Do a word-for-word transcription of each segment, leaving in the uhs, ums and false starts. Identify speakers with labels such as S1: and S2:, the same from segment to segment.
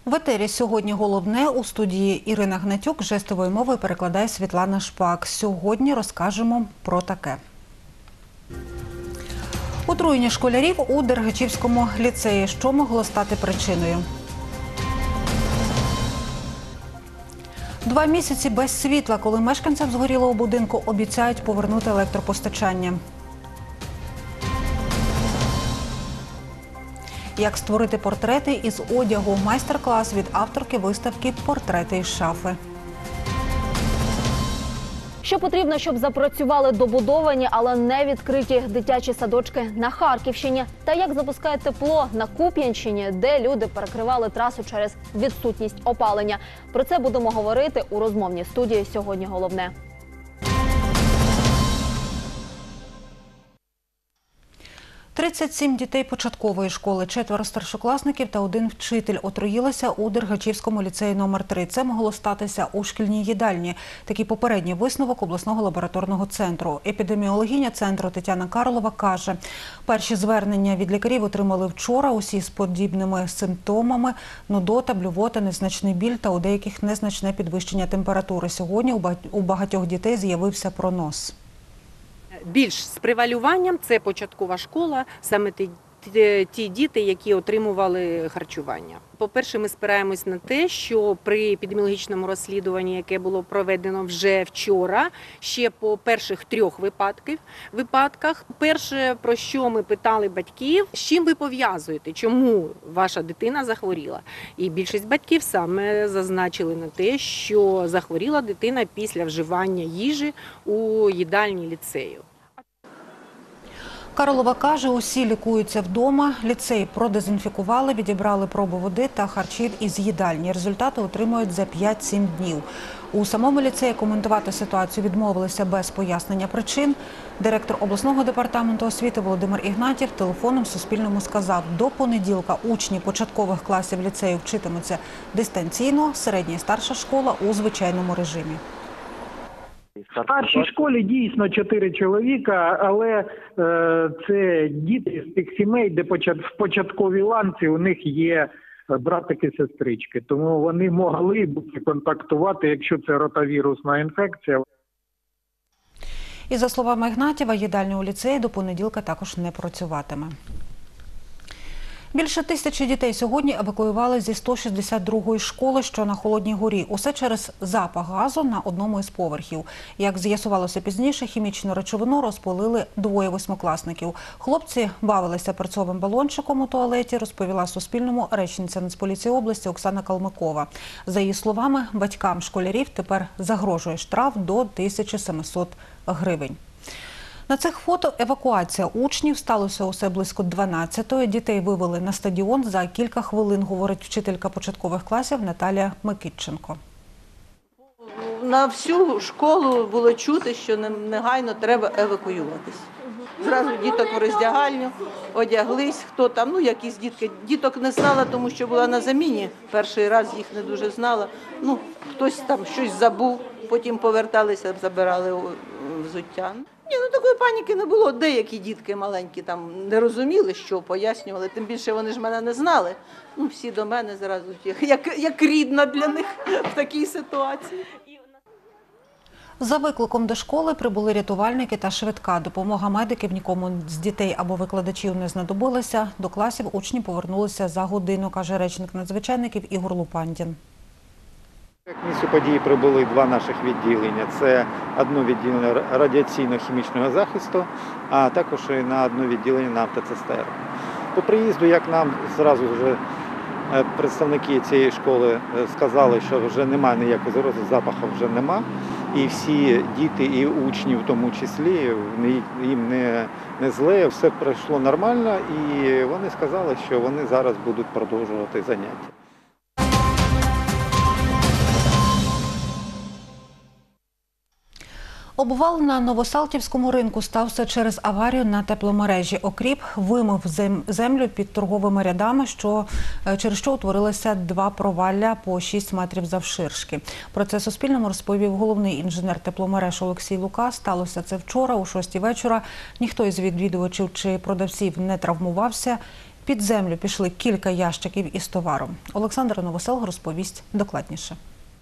S1: В етері сьогодні головне. У студії Ірина Гнатюк, жестовою мовою перекладає Світлана Шпак. Сьогодні розкажемо про таке. Отруєння школярів у Дергачівському ліцеї. Що могло стати причиною? Два місяці без світла, коли мешканцям згорілого будинку обіцяють повернути електропостачання. Як створити портрети із одягу. Майстер-клас від авторки виставки «Портрети із шафи».
S2: Що потрібно, щоб запрацювали добудовані, але не відкриті дитячі садочки на Харківщині? Та як запускає тепло на Куп'янщині, де люди перекривали трасу через відсутність опалення? Про це будемо говорити у розмовній студії «Сьогодні головне».
S1: тридцять сім дітей початкової школи, четверо старшокласників та один вчитель отруїлися у Дергачівському ліцеї номер три. Це могло статися у шкільній їдальні. Такий попередній висновок обласного лабораторного центру. Епідеміологиня центру Тетяна Карлова каже, перші звернення від лікарів отримали вчора, усі з подібними симптомами – нудота, блювота, незначний біль та у деяких незначне підвищення температури. Сьогодні у багатьох дітей з'явився пронос.
S3: Більш з превалюванням – це початкова школа, саме ті, ті, ті діти, які отримували харчування. По-перше, ми спираємось на те, що при епідеміологічному розслідуванні, яке було проведено вже вчора, ще по перших трьох випадків, випадках, перше, про що ми питали батьків, з чим ви пов'язуєте, чому ваша дитина захворіла. І більшість батьків саме зазначили на те, що захворіла дитина після вживання їжі у їдальні ліцею.
S1: Карлова каже, усі лікуються вдома. Ліцей продезінфікували, відібрали пробу води та харчів із їдальні. Результати отримують за п'ять-сім днів. У самому ліцеї коментувати ситуацію відмовилися без пояснення причин. Директор обласного департаменту освіти Володимир Ігнатів телефоном Суспільному сказав, до понеділка учні початкових класів ліцею вчитимуться дистанційно, середня і старша школа у звичайному режимі.
S4: В старшій школі дійсно чотири чоловіка, але е, це діти з тих сімей, де почат, в початковій ланці у них є братики-сестрички. Тому вони могли б контактувати, якщо це ротавірусна інфекція.
S1: І за словами Ігнатєва, їдальня у ліцеї до понеділка також не працюватиме. Більше тисячі дітей сьогодні евакуювали зі сто шістдесят другої школи, що на Холодній горі. Усе через запах газу на одному із поверхів. Як з'ясувалося пізніше, хімічну речовину розпалили двоє восьмикласників. Хлопці бавилися перцовим балончиком у туалеті, розповіла Суспільному речниця Нацполіції області Оксана Калмикова. За її словами, батькам школярів тепер загрожує штраф до тисячі сімсот гривень. На цих фото евакуація учнів. Сталося усе близько дванадцятої. Дітей вивели на стадіон за кілька хвилин, говорить вчителька початкових класів Наталія Микитченко.
S5: На всю школу було чути, що негайно треба евакуюватись. Зразу діток в роздягальню, одяглись, хто там, ну якісь дітки. Діток не знала, тому що була на заміні. Перший раз їх не дуже знала. Ну, хтось там щось забув, потім поверталися, забирали взуття. Ні, ну такої паніки не було. Деякі дітки маленькі там не розуміли, що пояснювали, тим більше вони ж мене не знали. Ну, всі до мене зразу, як, як рідна для них в такій ситуації.
S1: За викликом до школи прибули рятувальники та швидка. Допомога медиків нікому з дітей або викладачів не знадобилася. До класів учні повернулися за годину, каже речник надзвичайників Ігор Лупандін.
S6: Як місцю події прибули два наших відділення. Це одне відділення радіаційно-хімічного захисту, а також і на одне відділення на автоцистерну. По приїзду, як нам зразу вже представники цієї школи сказали, що вже немає ніякого загрози, запаху вже нема. І всі діти, і учні в тому числі, їм не, не зле, все пройшло нормально, і вони сказали, що вони зараз будуть продовжувати заняття.
S1: Обвал на Новосалтівському ринку стався через аварію на тепломережі. Окріп вимив землю під торговими рядами, що, через що утворилися два провалля по шість метрів завширшки. Про це Суспільному розповів головний інженер тепломереж Олексій Лука. Сталося це вчора, о шостій вечора. Ніхто із відвідувачів чи продавців не травмувався. Під землю пішли кілька ящиків із товаром. Олександр Новосел розповість докладніше.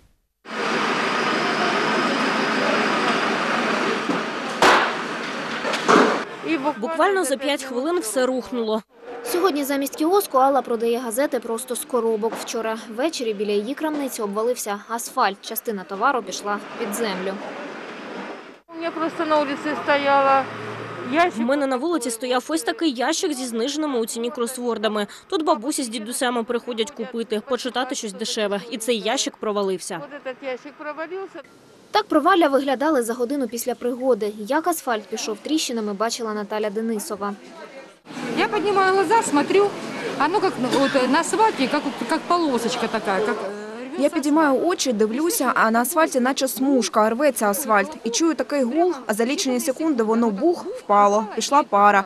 S7: Буквально за п'ять хвилин все рухнуло.
S8: Сьогодні замість кіоску Алла продає газети просто з коробок. Вчора ввечері біля її крамниці обвалився асфальт. Частина товару пішла під землю.
S9: У мене просто на вулиці стояла ящик.
S7: В мене на вулиці стояв ось такий ящик зі зниженими у ціні кросвордами. Тут бабусі з дідусями приходять купити, почитати щось дешеве. І цей ящик провалився.
S9: Ось цей ящик провалився.
S8: Так провалля виглядали за годину після пригоди. Як асфальт пішов тріщинами, бачила Наталя Денисова.
S10: Я поднимаю глаза, смотрю, оно как вот, на асфальте, как, как полосочка такая. Как...
S11: Я підіймаю очі, дивлюся, а на асфальті наче смужка, рветься асфальт. І чую такий гул, а за лічені секунди воно бух, впало, пішла пара.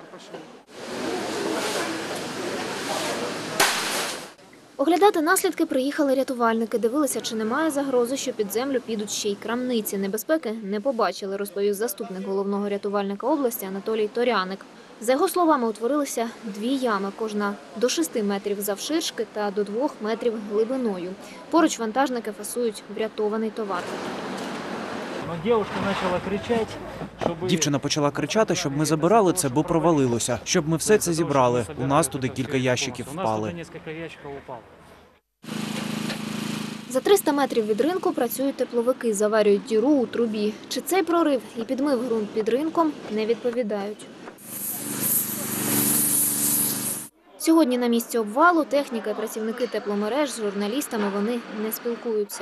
S8: Оглядати наслідки приїхали рятувальники. Дивилися, чи немає загрози, що під землю підуть ще й крамниці. Небезпеки не побачили, розповів заступник головного рятувальника області Анатолій Торяник. За його словами, утворилися дві ями, кожна до шести метрів завширшки та до двох метрів глибиною. Поруч вантажники фасують врятований товар.
S12: Дівчина почала кричати, щоб ми забирали це, бо провалилося. Щоб ми все це зібрали. У нас туди кілька ящиків впали.
S8: За триста метрів від ринку працюють тепловики, заварюють діру у трубі. Чи цей прорив і підмив ґрунт під ринком, не відповідають. Сьогодні на місці обвалу техніка і працівники тепломереж з журналістами вони не спілкуються.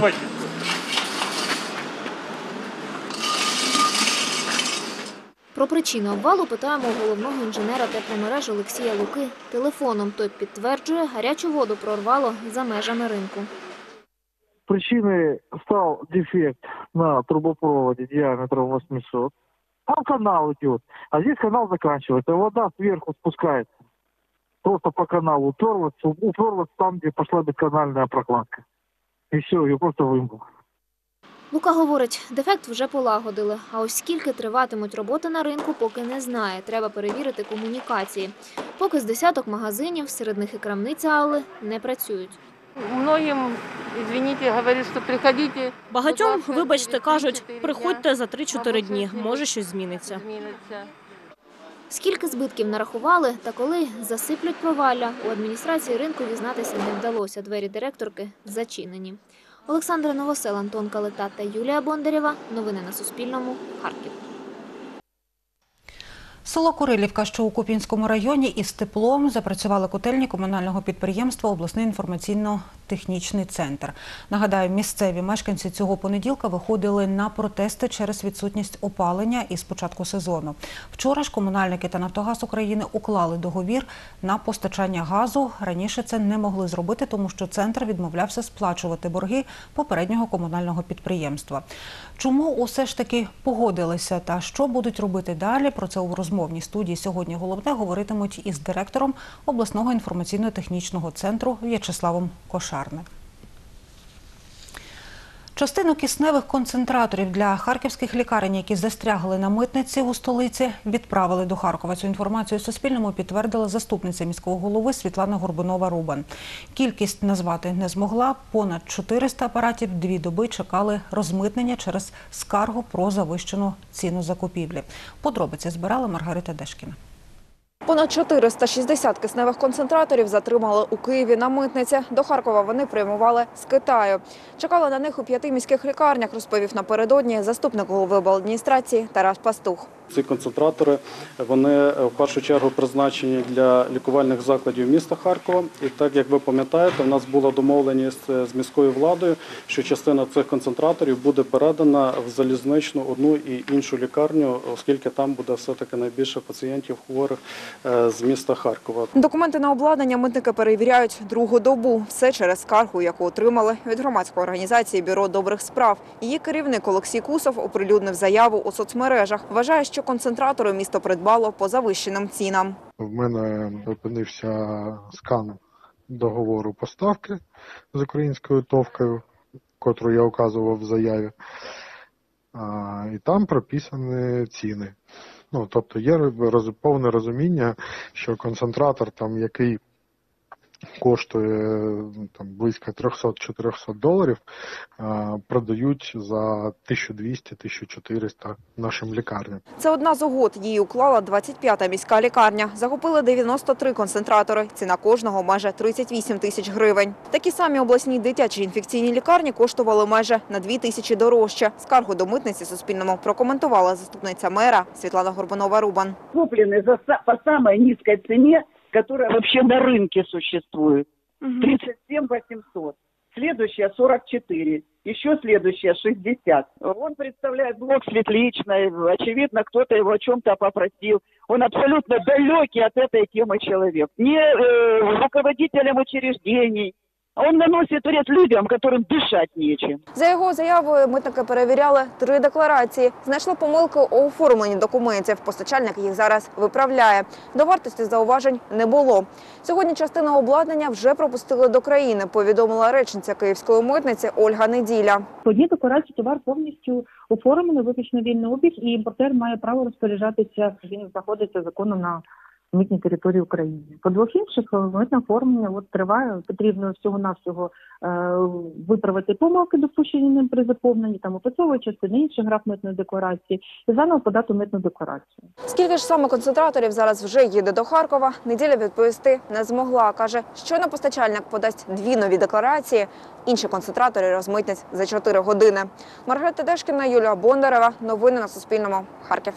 S8: Про причину обвалу питаємо у головного інженера тепломереж Олексія Луки телефоном. Той підтверджує, гарячу воду прорвало за межами ринку.
S13: Причиной стал дефект на трубопроводе диаметром восемьсот. Там канал идет, а здесь канал заканчивается. Вода сверху спускается. Просто по каналу уперлась, уперлась там, где пошла бесканальная прокладка. И все, ее просто вымыло.
S8: Лука говорить, дефект вже полагодили, а ось скільки триватимуть роботи на ринку, поки не знає. Треба перевірити комунікації. Поки з десяток магазинів, серед них і крамниця Алли, не працюють.
S9: Многим, извините, говорять, що приходите.
S7: Багатьом, вибачте, кажуть, приходьте за три-чотири дні, може щось зміниться.
S8: Скільки збитків нарахували та коли засиплють провалля, у адміністрації ринку дізнатися не вдалося. Двері директорки зачинені. Олександра Новосел, Антон Калита та Юлія Бондарєва. Новини на Суспільному. Харків.
S1: Село Курилівка, що у Куп'янському районі, із теплом запрацювали котельні комунального підприємства «Обласний інформаційно-технічний центр». Нагадаю, місцеві мешканці цього понеділка виходили на протести через відсутність опалення із початку сезону. Вчора ж комунальники та «Нафтогаз України» уклали договір на постачання газу. Раніше це не могли зробити, тому що центр відмовлявся сплачувати борги попереднього комунального підприємства. Чому усе ж таки погодилися та що будуть робити далі, про це у розмовній студії сьогодні головне говоритимуть із директором обласного інформаційно-технічного центру В'ячеславом Кошарним. Частину кисневих концентраторів для харківських лікарень, які застрягли на митниці у столиці, відправили до Харкова. Цю інформацію Суспільному підтвердила заступниця міського голови Світлана Горбунова-Рубан. Кількість назвати не змогла. Понад чотириста апаратів дві доби чекали розмитнення через скаргу про завищену ціну закупівлі. Подробиці збирала Маргарита Дешкіна.
S11: Понад чотириста шістдесят кисневих концентраторів затримали у Києві на митниці. До Харкова вони прямували з Китаю. Чекали на них у п'яти міських лікарнях, розповів напередодні заступник голови обладміністрації Тарас Пастух.
S14: Ці концентратори, вони в першу чергу призначені для лікувальних закладів міста Харкова. І так, як ви пам'ятаєте, в нас була домовленість з міською владою, що частина цих концентраторів буде передана в залізничну одну і іншу лікарню, оскільки там буде все-таки найбільше пацієнтів хворих з міста Харкова.
S11: Документи на обладнання митники перевіряють другу добу. Все через скаргу, яку отримали від громадської організації «Бюро добрих справ». Її керівник Олексій Кусов оприлюднив заяву у соцмережах. Вважає, що концентратори місто придбало по завищеним цінам.
S15: В мене опинився скан договору поставки з українською товкою, котру я указував в заяві. І там прописані ціни. Ну, тобто є роз- повне розуміння, що концентратор, там, який коштує там, близько триста-чотириста доларів, а, продають за тисячу двісті - тисячу чотириста нашим лікарням.
S11: Це одна з угод. Її уклала двадцять п'ята міська лікарня. Закупили дев'яносто три концентратори. Ціна кожного майже тридцять вісім тисяч гривень. Такі самі обласні дитячі інфекційні лікарні коштували майже на дві тисячі дорожче. Скаргу до митниці Суспільному прокоментувала заступниця мера Світлана Горбунова-Рубан.
S16: Куплены за, са- по самой низкой цене, которая вообще на рынке существует. тридцать семь восемьсот. Следующая сорок четыре. Еще следующая шестьдесят. Он представляет блок светличной. Очевидно, кто-то его о чем-то попросил. Он абсолютно далекий от этой темы человек. Не э, руководителям учреждений. Он наносит вред людям, которым дышать нечем.
S11: За його заявою митники перевіряли три декларації. Знайшли помилки у оформленні документів. Постачальник їх зараз виправляє. До вартості зауважень не було. Сьогодні частину обладнання вже пропустили до країни, повідомила речниця Київської митниці Ольга Неділя.
S17: По одній декларації товар повністю оформлений, виключно вільний обіг, і імпортер має право розпоряджатися. Він знаходиться законно на митній території України. По двох інших митне оформлення от триває. Потрібно всього-навсього е, виправити помилки, допущені ним при заповненні, там описової частини інших граф митної декларації і заново подати митну декларацію.
S11: Скільки ж саме концентраторів зараз вже їде до Харкова, Неділя відповісти не змогла. Каже, щойно постачальник подасть дві нові декларації, інші концентратори розмитнять за чотири години. Маргарита Дешкіна, Юлія Бондарева. Новини на Суспільному. Харків.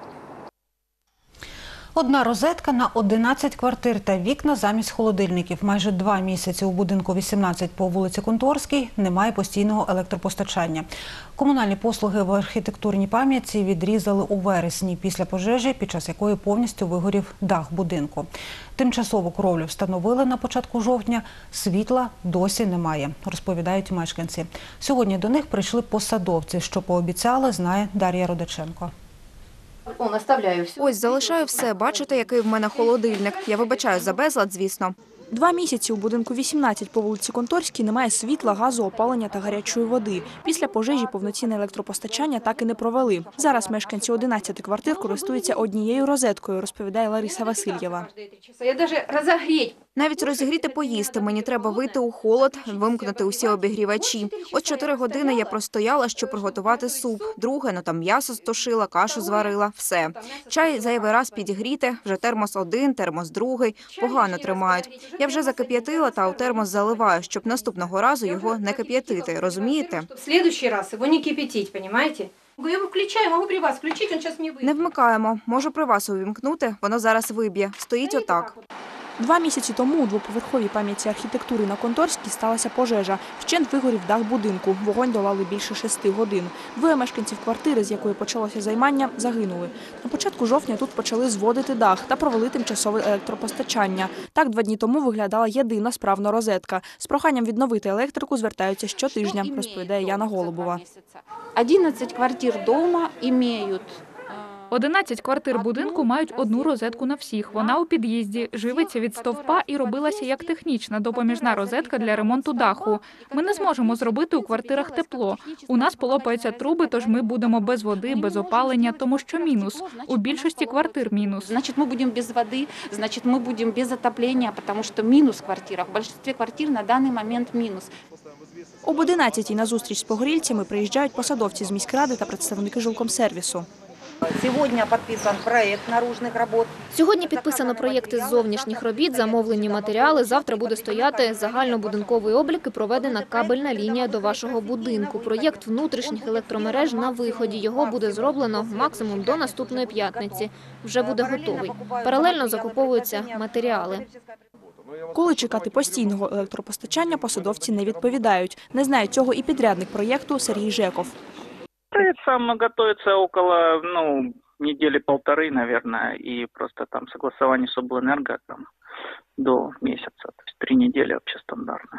S1: Одна розетка на одинадцять квартир та вікна замість холодильників. Майже два місяці у будинку вісімнадцять по вулиці Конторській немає постійного електропостачання. Комунальні послуги в архітектурній пам'ятці відрізали у вересні після пожежі, під час якої повністю вигорів дах будинку. Тимчасову кровлю встановили на початку жовтня, світла досі немає, розповідають мешканці. Сьогодні до них прийшли посадовці, що пообіцяли, знає Дар'я Родиченко.
S11: Ось, залишаю все. Бачите, який в мене холодильник. Я вибачаю за безлад, звісно.
S18: Два місяці у будинку вісімнадцять по вулиці Конторській немає світла, газу, опалення та гарячої води. Після пожежі повноцінне електропостачання так і не провели. Зараз мешканці одинадцяти квартир користуються однією розеткою, розповідає Лариса Васильєва.
S11: Навіть розігріти поїсти мені треба вийти у холод, вимкнути усі обігрівачі. Ось чотири години я простояла, щоб приготувати суп. Друге, ну там м'ясо стошила, кашу зварила, все. Чай зайвий раз підігріти, вже термос один, термос другий, погано тримають. Я вже закип'ятила та у термос заливаю, щоб наступного разу його не кип'ятити, розумієте?
S19: В следующий раз його не кипятить, понимаете? Я його включаю, можу при вас включити, він зараз не вийде.
S11: Не вмикаємо. Можу при вас увімкнути, воно зараз виб'є. Стоїть отак.
S18: Два місяці тому у двоповерховій пам'ятці архітектури на Конторській сталася пожежа. Вщент вигорів дах будинку. Вогонь долали більше шести годин. Двоє мешканців квартири, з якої почалося займання, загинули. На початку жовтня тут почали зводити дах та провели тимчасове електропостачання. Так два дні тому виглядала єдина справна розетка. З проханням відновити електрику звертаються щотижня, розповідає Яна Голубова.
S20: одинадцять квартир дома мають
S21: одинадцять квартир будинку мають одну розетку на всіх. Вона у під'їзді, живиться від стовпа і робилася як технічна допоміжна розетка для ремонту даху. Ми не зможемо зробити у квартирах тепло. У нас полопаються труби, тож ми будемо без води, без опалення, тому що мінус. У більшості квартир мінус.
S20: Значить, ми будемо без води, значить, ми будемо без отоплення, тому що мінус в квартирах. В більшості квартир на даний момент мінус.
S18: Об одинадцятій на зустріч з погорільцями приїжджають посадовці з міськради та представники жилкомсервісу.
S22: Сьогодні підписан проєкт наружних робот.
S8: Сьогодні підписано проєкти з зовнішніх робіт, замовлені матеріали. Завтра буде стояти загальнобудинковий облік і проведена кабельна лінія до вашого будинку. Проєкт внутрішніх електромереж на виході. Його буде зроблено максимум до наступної п'ятниці. Вже буде готовий. Паралельно закуповуються матеріали.
S18: Коли чекати постійного електропостачання, посадовці не відповідають. Не знає цього і підрядник проєкту Сергій Жеков.
S23: Проект сам готовится около, ну, недели полторы, наверное, и просто там согласование с облэнерго там до месяца, то есть три недели вообще стандартно.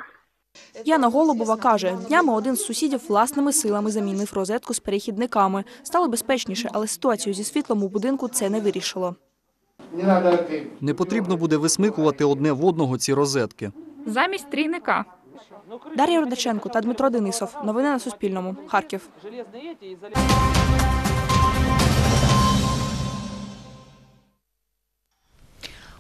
S18: Яна Голубова каже, днями один з сусідів власними силами замінив розетку з перехідниками. Стало безпечніше, але ситуацію зі світлом у будинку це не вирішило.
S24: Не потрібно буде висмикувати одне в одного ці розетки.
S21: Замість трійника.
S18: Дар'я Родиченко та Дмитро Денисов. Новини на Суспільному. Харків.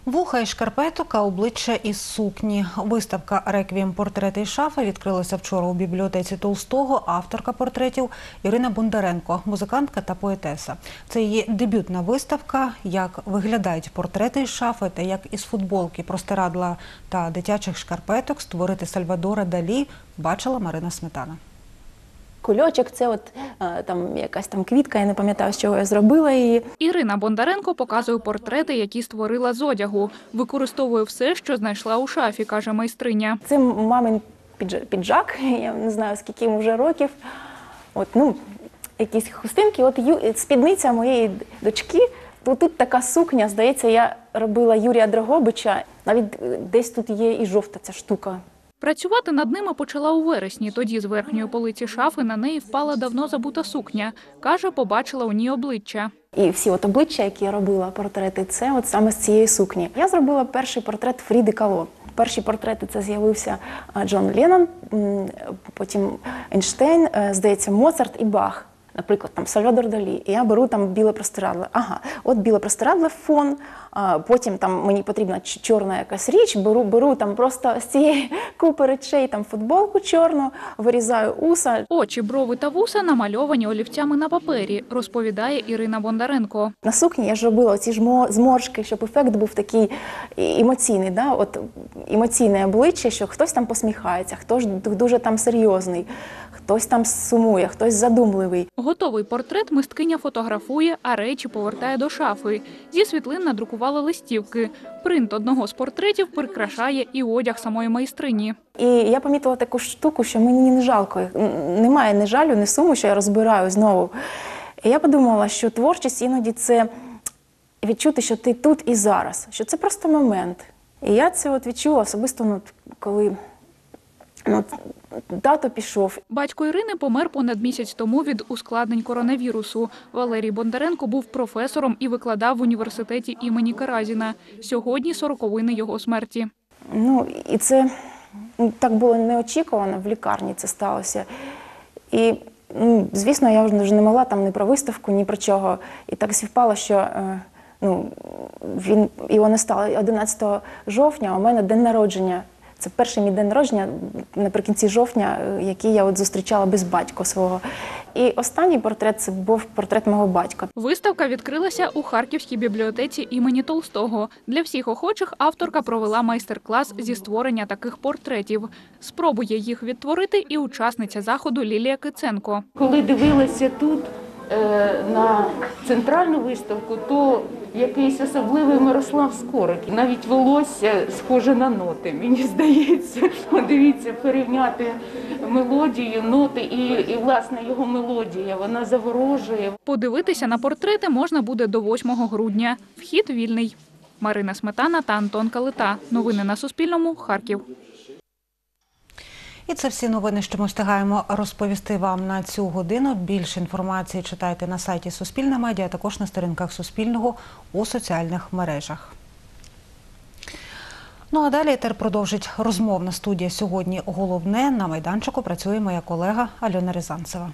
S1: Вуха із шкарпеток, а обличчя із сукні. Виставка «Реквієм. Портрети із шафи» відкрилася вчора у бібліотеці Толстого. Авторка портретів Ірина Бондаренко, музикантка та поетеса. Це її дебютна виставка. Як виглядають портрети із шафи та як із футболки, простирадла та дитячих шкарпеток створити Сальвадора Далі, бачила Марина Сметана.
S2: Кульочок – це от е, там якась там квітка, я не пам'ятаю, з чого я зробила її.
S21: Ірина Бондаренко показує портрети, які створила з одягу. Використовує все, що знайшла у шафі, каже майстриня.
S2: Це мамин піджак, я не знаю, скільки йому вже років. От, ну, якісь хустинки, от ю, спідниця моєї дочки. Тут, тут така сукня, здається, я робила Юрія Дрогобича. Навіть десь тут є і жовта ця штука.
S21: Працювати над ними почала у вересні. Тоді з верхньої полиці шафи на неї впала давно забута сукня. Каже, побачила у ній обличчя.
S2: І всі от обличчя, які я робила, портрети, це от саме з цієї сукні. Я зробила перший портрет Фріди Кало. Перші портрети – це з'явився Джон Леннон, потім Ейнштейн, здається, Моцарт і Бах. Наприклад, там Сальвадор Далі. І я беру там біле простирадло. Ага, от біле простирадло фон, а потім там мені потрібна чорна якась річ, беру, беру там просто з цієї купи речей там футболку чорну, вирізаю уса.
S21: Очі, брови та вуса намальовані олівцями на папері, розповідає Ірина Бондаренко.
S2: На сукні я ж робила оці ж зморшки, щоб ефект був такий емоційний, да? От емоційне обличчя, що хтось там посміхається, хтось дуже там серйозний. Хтось там сумує, хтось задумливий.
S21: Готовий портрет мисткиня фотографує, а речі повертає до шафи. Зі світлин надрукували листівки. Принт одного з портретів прикрашає і одяг самої майстрині.
S2: І я помітила таку штуку, що мені не жалко. Немає ні жалю, ні суму, що я розбираю знову. І я подумала, що творчість іноді це відчути, що ти тут і зараз, що це просто момент. І я це от відчула особисто, ну, коли... Ну, тато пішов.
S21: Батько Ірини помер понад місяць тому від ускладнень коронавірусу. Валерій Бондаренко був професором і викладав в університеті імені Каразіна. Сьогодні сороковини його смерті.
S2: Ну, і це ну, так було неочікувано, в лікарні це сталося. І, ну, звісно, я вже не могла там ні про виставку, ні про чого. І так співпало, що ну, він, його не стало одинадцятого жовтня, а у мене день народження. Це перший мій день народження наприкінці жовтня, який я от зустрічала без батька свого. І останній портрет – це був портрет мого батька.
S21: Виставка відкрилася у Харківській бібліотеці імені Толстого. Для всіх охочих авторка провела майстер-клас зі створення таких портретів. Спробує їх відтворити і учасниця заходу Лілія Киценко.
S3: Коли дивилася тут на центральну виставку, то якийсь особливий Мирослав Скорик. Навіть волосся схоже на ноти, мені здається. Дивіться, порівняти мелодію, ноти і, і, власне, його мелодія, вона заворожує.
S21: Подивитися на портрети можна буде до восьмого грудня. Вхід вільний. Марина Сметана та Антон Калита. Новини на Суспільному. Харків.
S1: І це всі новини, що ми встигаємо розповісти вам на цю годину. Більше інформації читайте на сайті Суспільне медіа, а також на сторінках Суспільного у соціальних мережах. Ну а далі етер продовжить розмовна студія. Сьогодні головне на майданчику працює моя колега Альона Рязанцева.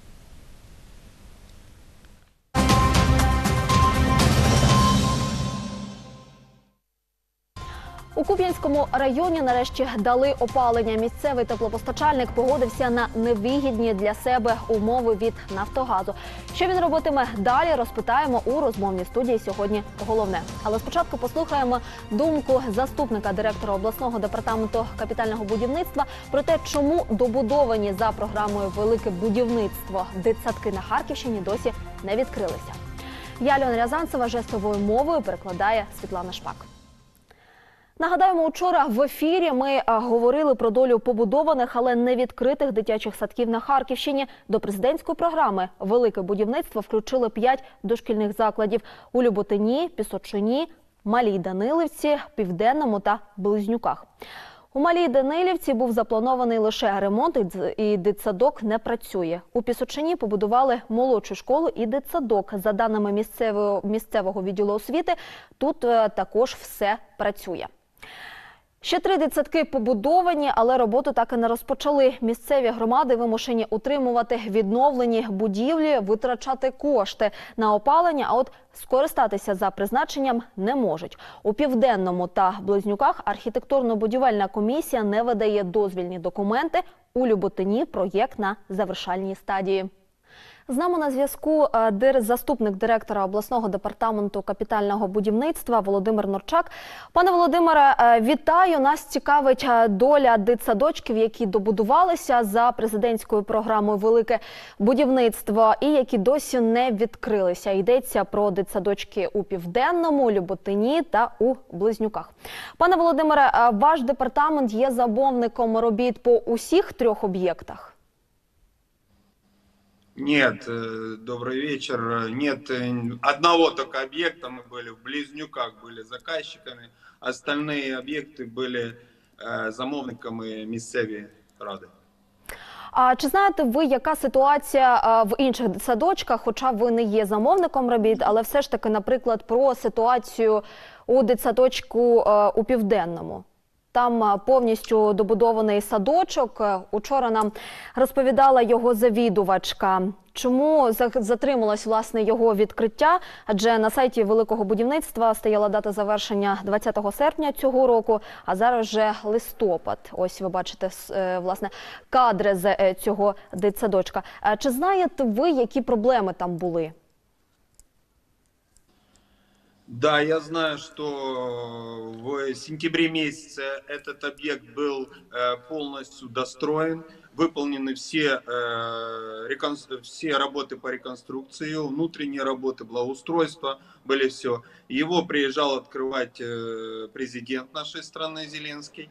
S4: У Куп'янському районі нарешті дали опалення. Місцевий теплопостачальник погодився на невигідні для себе умови від «Нафтогазу». Що він робитиме далі, розпитаємо у розмовній студії сьогодні головне. Але спочатку послухаємо думку заступника директора обласного департаменту капітального будівництва про те, чому добудовані за програмою «Велике будівництво» дитсадки на Харківщині досі не відкрилися. Я, Альона Рязанцева, жестовою мовою перекладає Світлана Шпак. Нагадаємо, вчора в ефірі ми говорили про долю побудованих, але не відкритих дитячих садків на Харківщині. До президентської програми «Велике будівництво» включили п'ять дошкільних закладів у Люботині, Пісочині, Малій Данилівці, Південному та Близнюках. У Малій Данилівці був запланований лише ремонт, і дитсадок не працює. У Пісочині побудували молодшу школу і дитсадок. За даними місцевого, місцевого відділу освіти, тут також все працює. Ще три дитсадки побудовані, але роботу так і не розпочали. Місцеві громади вимушені утримувати відновлені будівлі, витрачати кошти на опалення, а от скористатися за призначенням не можуть. У Південному та Близнюках архітектурно-будівельна комісія не видає дозвільні документи. У Люботині проєкт на завершальній стадії. З нами на зв'язку заступник директора обласного департаменту капітального будівництва Володимир Норчак. Пане Володимире, вітаю. Нас цікавить доля дитсадочків, які добудувалися за президентською програмою «Велике будівництво» і які досі не відкрилися. Йдеться про дитсадочки у Південному, Люботині та у Близнюках. Пане Володимире, ваш департамент є замовником робіт по усіх трьох об'єктах?
S5: Нет, добрый вечер. Нет, одного только объекта мы были в Близнюках, были заказчиками. Остальные объекты были замовниками місцеві ради.
S4: А чи знаєте ви, яка ситуація в інших дитсадочках, хоча ви не є замовником робіт, але все ж таки, наприклад, про ситуацію у дитсадочку у Південному? Там повністю добудований садочок. Учора нам розповідала його завідувачка. Чому затрималось, власне, його відкриття? Адже на сайті Великого будівництва стояла дата завершення двадцятого серпня цього року, а зараз вже листопад. Ось ви бачите, власне, кадри з цього дитсадочка. Чи знаєте ви, які проблеми там були?
S5: Да, я знаю, что в сентябре месяце этот объект был полностью достроен, выполнены все, все работы по реконструкции, внутренние работы, благоустройства, были все. Его приезжал открывать президент нашей страны Зеленский.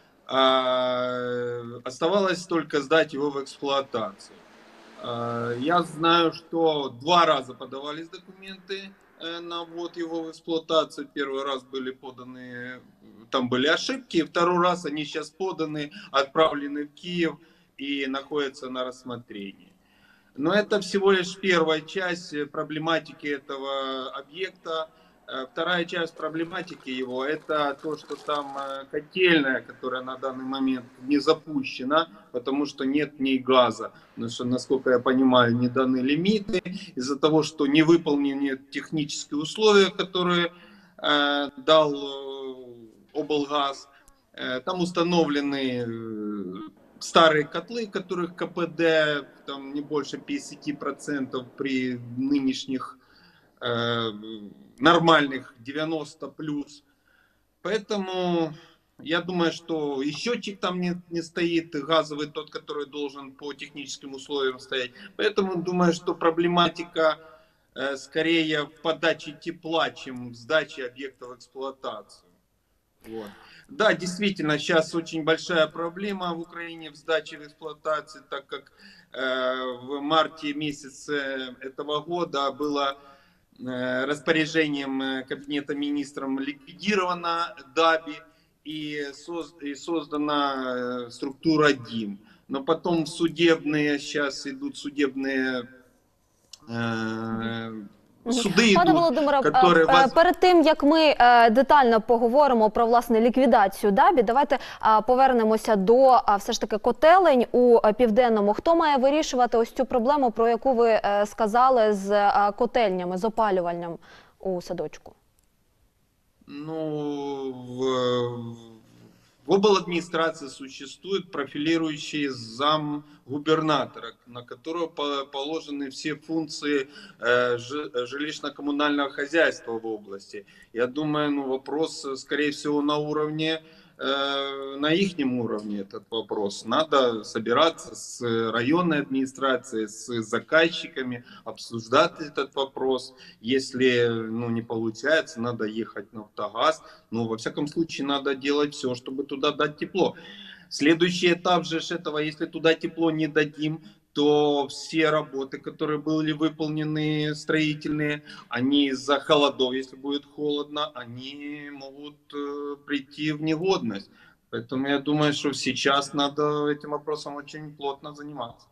S5: Оставалось только сдать его в эксплуатацию. Я знаю, что два раза подавались документы на ввод его в эксплуатацию. Первый раз были поданы, там были ошибки, второй раз они сейчас поданы, отправлены в Киев и находятся на рассмотрении. Но это всего лишь первая часть проблематики этого объекта. Вторая часть проблематики его — это то, что там котельная, которая на данный момент не запущена, потому что нет в ней газа. Потому что, насколько я понимаю, не даны лимиты из-за того, что не выполнены технические условия, которые э, дал облгаз. Э, там установлены старые котлы, которых КПД там не больше пятидесяти процентов при нынешних э, нормальных девяноста плюс. Поэтому я думаю, что и счетчик там не, не стоит, газовый тот, который должен по техническим условиям стоять. Поэтому думаю, что проблематика э, скорее в подаче тепла, чем в сдаче объекта в эксплуатацию. Вот. Да, действительно, сейчас очень большая проблема в Украине в сдаче в эксплуатации, так как э, в марте месяце этого года было распоряжением Кабинета министров ликвидирована ДАБИ и, соз, и создана структура ДИМ. Но потом судебные, сейчас идут судебные э, суди.
S4: Пане
S5: йдуть,
S4: Володимире,
S5: які вас...
S4: перед тим, як ми детально поговоримо про, власне, ліквідацію ДАБІ, давайте повернемося до все ж таки котелень у Південному. Хто має вирішувати ось цю проблему, про яку ви сказали, з котельнями, з опалювальням у садочку?
S5: Ну, в... В обладминистрации существует профилирующий зам губернатора, на которого положены все функции жилищно-коммунального хозяйства в области. Я думаю, ну, вопрос, скорее всего, на уровне, на ихнем уровне этот вопрос. Надо собираться с районной администрацией, с заказчиками, обсуждать этот вопрос. Если, ну, не получается, надо ехать на Нафтогаз. Ну, во всяком случае, надо делать все, чтобы туда дать тепло. Следующий этап же этого, если туда тепло не дадим, то все работы, которые были выполнены строительные, они из-за холодов, если будет холодно, они могут э, прийти в негодность. Поэтому я думаю, что сейчас надо этим вопросом очень плотно заниматься.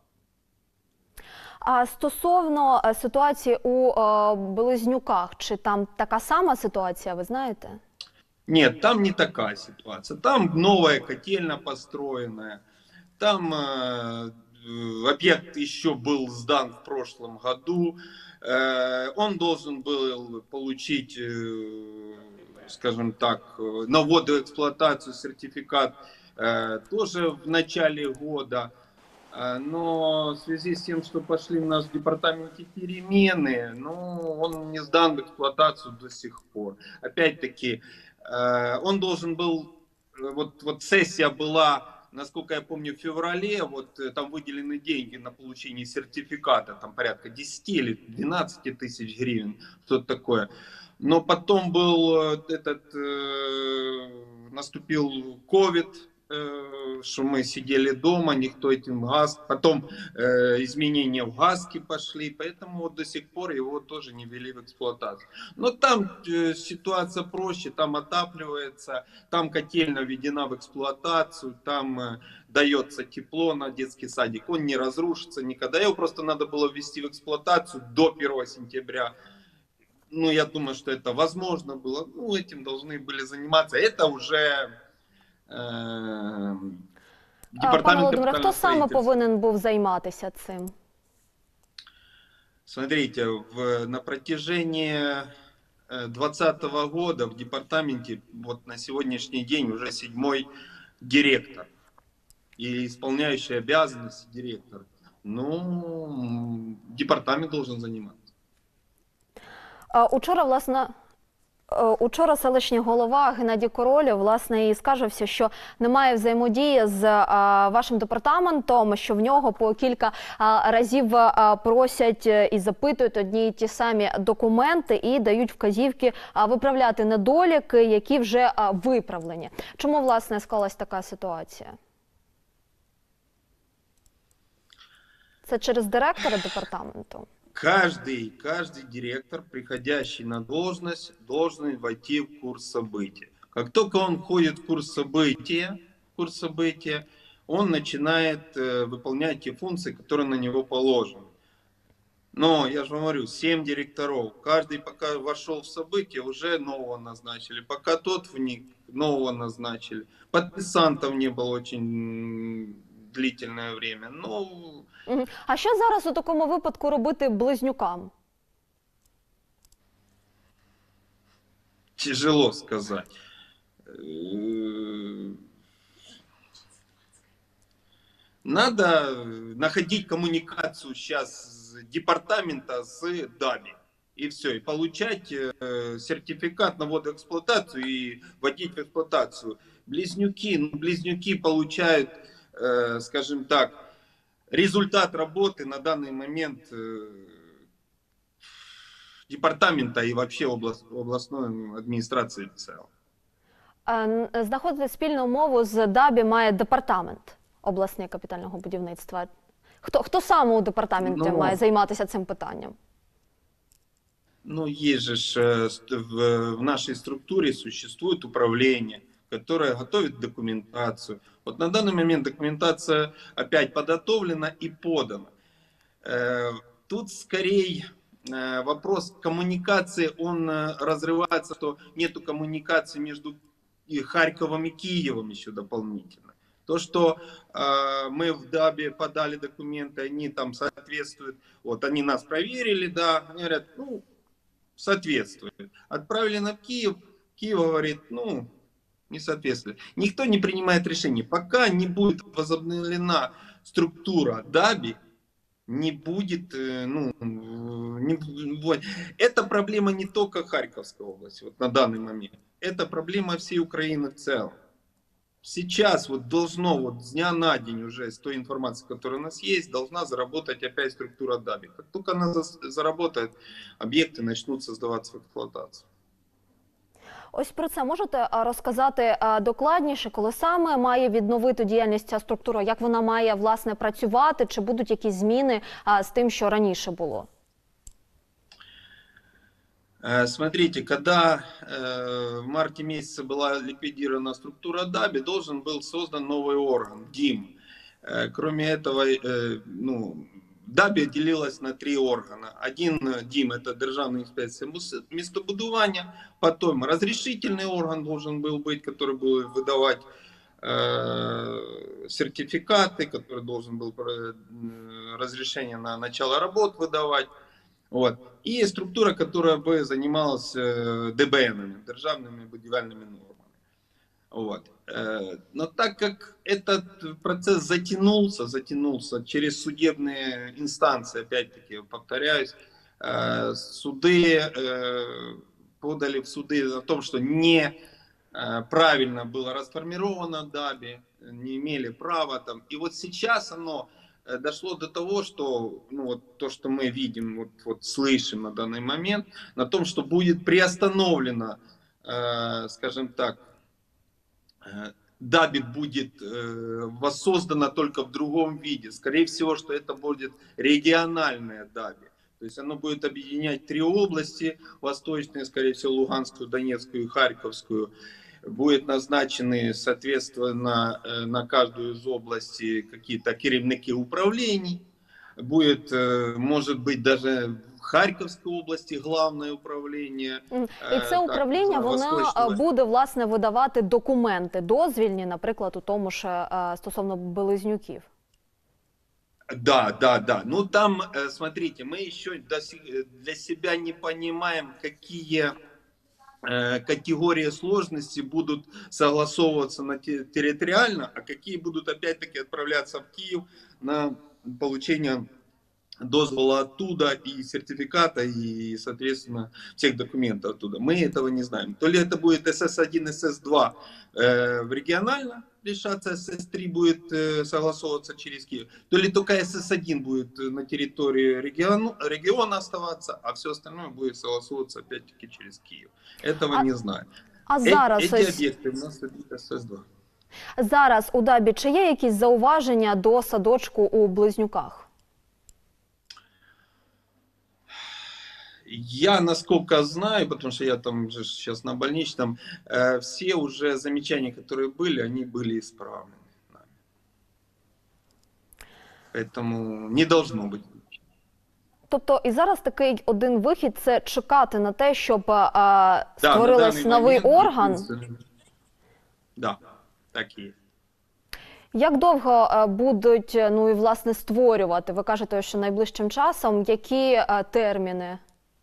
S4: А стосовно ситуації у Близнюках, чи там така сама ситуація, ви знаєте?
S5: Нет, там не такая ситуация. Там новая котельная построенная. Там э, объект еще был сдан в прошлом году. Э, он должен был получить, э, скажем так, на ввод в эксплуатацию сертификат э, тоже в начале года. Но в связи с тем, что пошли в наш департаменте перемены, ну, он не сдан в эксплуатацию до сих пор. Опять-таки, он должен был, вот, вот сессия была, насколько я помню, в феврале, вот там выделены деньги на получение сертификата, там порядка десять или двенадцать тысяч гривен, что-то такое. Но потом был этот, э, наступил ковид, что мы сидели дома, никто этим газ, потом э, изменения в ГАСКе пошли, поэтому вот до сих пор его тоже не ввели в эксплуатацию. Но там э, ситуация проще, там отапливается, там котельная введена в эксплуатацию, там э, дается тепло на детский садик, он не разрушится никогда, его просто надо было ввести в эксплуатацию до первого сентября. Ну, я думаю, что это возможно было, ну, этим должны были заниматься, это уже...
S4: Пане Володимире, хто саме повинен був займатися цим?
S5: Смотрите, в, на протяжении двадцатого года в департаменте вот на сегодняшний день уже седьмой директор и исполняющий обязанности директор. Ну, департамент должен заниматься.
S4: Учора, власне, Учора селищний голова Геннадій Королєв, власне, і скаржився, що немає взаємодії з а, вашим департаментом, що в нього по кілька а, разів а, просять і запитують одні й ті самі документи і дають вказівки а, виправляти недоліки, які вже а, виправлені. Чому, власне, склалась така ситуація? Це через директора департаменту?
S5: Каждый, каждый директор, приходящий на должность, должен войти в курс событий. Как только он входит в курс события, курс события, он начинает э, выполнять те функции, которые на него положены. Но, я же вам говорю, семь директоров, каждый пока вошел в событие, уже нового назначили. Пока тот вник, нового назначили. Подписантов не было очень длительное время. Ну...
S4: А що зараз у такому випадку робити близнюкам?
S5: Тяжело сказать. Надо находить коммуникацию сейчас с департамента с ДАБИ. И все, и получать э, сертификат на ввод в эксплуатацию и вводить в эксплуатацию. Близнюки, ну, близнюки получают, э, скажем так, результат работы на данный момент э, департамента и вообще область, областной администрации в целом.
S4: Знаходити спільну мову з ДАБІ має департамент обласний капітального будівництва. Хто, хто саме у департаменті ну, має займатися цим питанням?
S5: Ну, есть же в, в нашей структуре существует управление, которое готовит документацию. Вот на данный момент документация опять подготовлена и подана. Тут скорее вопрос коммуникации, он разрывается, что нету коммуникации между Харьковом и Киевом еще дополнительно. То, что э, мы в ДАБе подали документы, они там соответствуют, вот они нас проверили, да, они говорят, ну, соответствует. Отправили на Киев, Киев говорит, ну, не соответствует. Никто не принимает решение. Пока не будет возобновлена структура ДАБи, не будет, ну, не, вот. Это проблема не только Харьковской области, вот на данный момент. Это проблема всей Украины в целом. Сейчас вот должно, вот с дня на день уже с той информацией, которая у нас есть, должна заработать опять структура ДАБи. Как только она заработает, объекты начнут создаваться в эксплуатацию.
S4: Ось про це можете розказати докладніше, коли саме має відновити діяльність ця структура, як вона має, власне, працювати, чи будуть якісь зміни з тим, що раніше було?
S5: Смотрите, когда э, в марте месяце была ликвидирована структура ДАБи, должен был создан новый орган, ДИМ. Э, кроме этого, э, ну, ДАБІ делилась на три органа. Один ДІМ – это Державная инспекция местобудования, потом разрешительный орган должен был быть, который будет выдавать э, сертификаты, который должен был э, разрешение на начало работ выдавать. Вот. И структура, которая бы занималась э, ДБНами, державными будівельными нормами. Вот. Но так как этот процесс затянулся, затянулся через судебные инстанции, опять-таки, повторяюсь, суды подали в суды о том, что неправильно было расформировано ДАБИ, не имели права там. И вот сейчас оно дошло до того, что, ну, вот то, что мы видим, вот, вот слышим на данный момент, на том, что будет приостановлено, скажем так, ДАБИ будет э, воссоздано только в другом виде. Скорее всего, что это будет региональное ДАБИ. То есть оно будет объединять три области, восточные, скорее всего, Луганскую, Донецкую и Харьковскую. Будет назначены, соответственно, э, на каждую из областей какие-то керівники управлений. Будет, э, может быть, даже в Харківській області головне управління.
S4: І це управління, воно буде, власне, видавати документи дозвільні, наприклад, у тому ж стосовно Белезнюків.
S5: Да, да, да. Ну там, смотрите, мы еще для себя не понимаем, какие категории сложности будут согласовываться на территориально, а какие будут опять-таки отправляться в Киев на получение дозвола оттуда и сертификата, и, соответственно, всех документов оттуда. Мы этого не знаем. То ли это будет эс эс один, эс эс два э, в регионально решаться, эс эс три будет э, согласовываться через Киев, то ли только эс эс один будет на территории региона, региона оставаться, а все остальное будет согласовываться опять-таки через Киев. Этого а, не знаю.
S4: А зараз
S5: Эти ось... объекты у нас идут эс эс два.
S4: Зараз у ДАБІ чи є якісь зауваження до садочку у Близнюках?
S5: Я, насколько знаю, потому что я там же сейчас на больничном, э, все уже замечания, которые были, они были исправлены. Поэтому не должно быть.
S4: Тобто і зараз такий один вихід – це чекати на те, щоб а, створилось да, новий момент, орган?
S5: Да, так і є.
S4: Як довго будуть, ну і власне, створювати? Ви кажете, що найближчим часом. Які а, терміни?